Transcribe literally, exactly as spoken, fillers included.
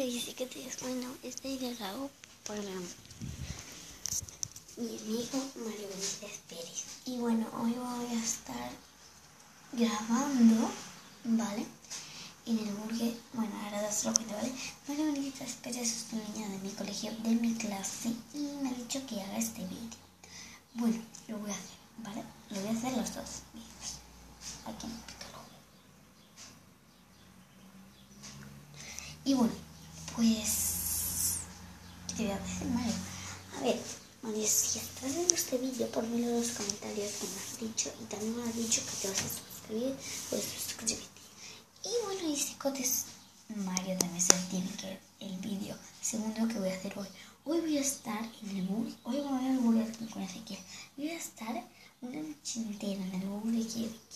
dice que te es bueno. Este video lo hago para mi amigo Mario Benítez Pérez. Y bueno, hoy voy a estar grabando, ¿vale? En el burger, bueno, ahora das lo que te vale. Mario Benítez Pérez es una niña de mi colegio, de mi clase, y me ha dicho que haga este vídeo. Bueno, lo voy a hacer, ¿vale? Lo voy a hacer los dos vídeos. Aquí en el picarón. Y bueno, pues, ¿qué te voy a decir, Mario? A ver, Mario, si estás viendo este vídeo, ponmelo en los comentarios que me has dicho. Y también me has dicho que te vas a suscribir, pues suscríbete. Y bueno, y si cotes, Mario también se tiene que ver el vídeo segundo que voy a hacer hoy. Hoy voy a estar en el burger, hoy voy a ver el burger con Ezequiel. Voy a estar una noche entera en el burger